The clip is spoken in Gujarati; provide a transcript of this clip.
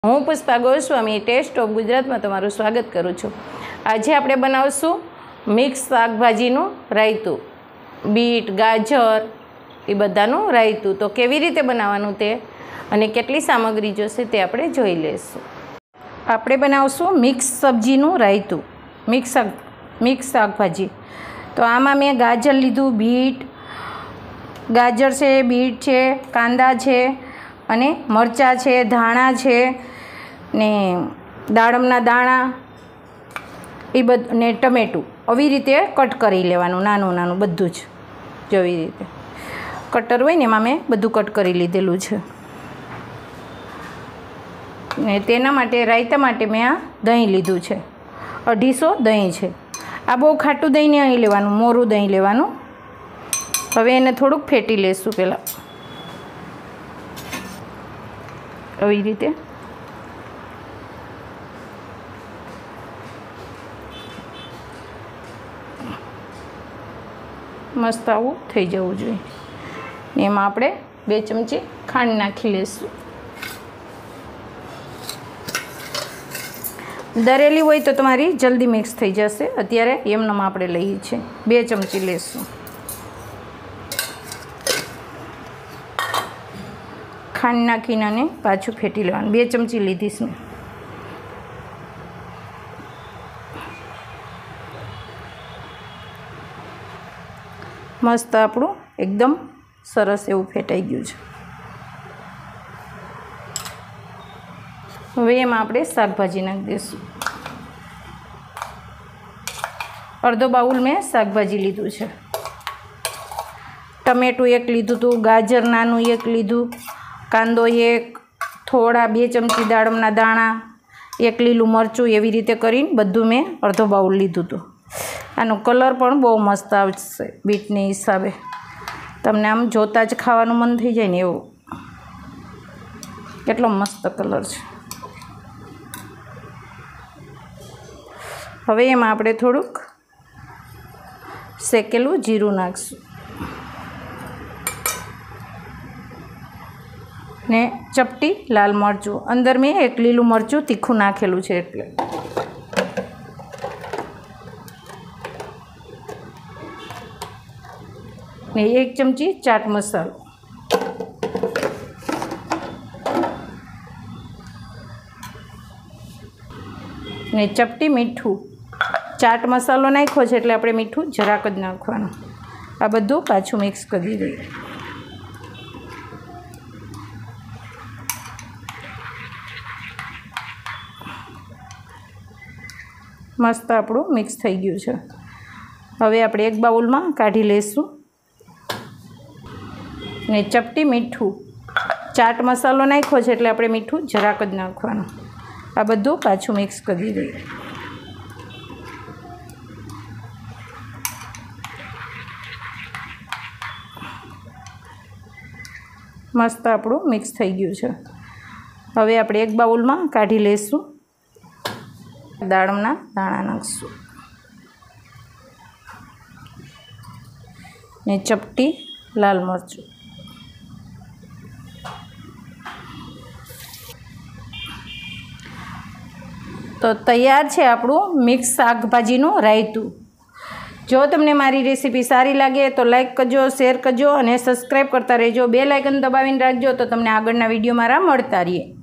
હું પુષ્પા ગોસ્વામી ટેસ્ટ ઓફ ગુજરાતમાં તમારું સ્વાગત કરું છું। આજે આપણે બનાવશું મિક્સ શાકભાજીનું રાયતું, બીટ, ગાજર એ બધાનું રાયતું। તો કેવી રીતે બનાવવાનું તે અને કેટલી સામગ્રી જોશે તે આપણે જોઈ લઈશું। આપણે બનાવશું મિક્સ સબ્જીનું રાયતું, મિક્સ શાકભાજી। તો આમાં મેં ગાજર લીધું, બીટ, ગાજર છે, બીટ છે, કાંદા છે અને મરચાં છે, ધાણા છે ને દાડમના દાણા એ બધું ને ટમેટું આવી રીતે કટ કરી લેવાનું, નાનું નાનું બધું જ જેવી રીતે કટર હોય ને એમાં મેં બધું કટ કરી લીધેલું છે। ને તેના માટે રાયતા માટે મેં આ દહીં લીધું છે, 250 દહીં છે। આ બહુ ખાટું દહીં નહીં લેવાનું, મોરું દહીં લેવાનું। હવે એને થોડુંક ફેટી લઈશું પહેલાં આવી રીતે। મસ્ત આવું થઈ જવું જોઈએ। એમાં આપણે 2 ચમચી ખાંડ નાખી લઈશું। દરેલી હોય તો તમારી જલ્દી મિક્સ થઈ જશે। અત્યારે એમનામાં આપણે લઈએ છીએ 2 ચમચી લઈશું। ખાંડ નાખીને અને પાછું ફેટી લેવાનું, 2 ચમચી લીધીશ મેં। મસ્ત આપણું એકદમ સરસ એવું ફેટાઈ ગયું છે। હવે એમાં આપણે શાકભાજી નાખી દઈશું। અડધો બાઉલ મેં શાકભાજી લીધું છે। ટમેટું 1 લીધું હતું, ગાજર નાનું 1 લીધું, કાંદો 1, થોડા 2 ચમચી દાડમના દાણા, 1 લીલું મરચું, એવી રીતે કરીને બધું મેં અડધો બાઉલ લીધું હતું। આનો કલર પણ બહુ મસ્ત આવશે બીટને હિસાબે, તમને આમ જોતાં જ ખાવાનું મન થઈ જાય ને એવું, કેટલો મસ્ત કલર છે। હવે એમાં આપણે થોડુંક શેકેલું જીરું નાખીશું ને ચપટી લાલ મરચું, અંદર મેં 1 લીલું મરચું તીખું નાખેલું છે એટલે, ને 1 ચમચી ચાટ મસાલો ને ચપટી મીઠું। ચાટ મસાલો નાખ્યો છે એટલે આપણે મીઠું જરાક જ નાખવાનું। આ બધું પાછું મિક્સ કરી દઈએ। મસ્ત આપણું મિક્સ થઈ ગયું છે। હવે આપણે એક બાઉલમાં કાઢી લઈશું ને ચપટી મીઠું, ચાટ મસાલો નાખ્યો છે એટલે આપણે મીઠું જરાક જ નાખવાનું। આ બધું પાછું મિક્સ કરી દઈએ। મસ્ત આપણું મિક્સ થઈ ગયું છે। હવે આપણે એક બાઉલમાં કાઢી લઈશું, દાડમના દાણા નાખીશું ને ચપટી લાલ મરચું। તો તૈયાર છે આપણું મિક્સ શાકભાજીનું રાયતું। જો તમને મારી રેસીપી સારી લાગે તો લાઈક કરજો, શેર કરજો અને સબસ્ક્રાઈબ કરતા રહેજો। બેલ આઇકન દબાવીને રાખજો તો તમને આગળના વિડીયો મારા મળતા રહે।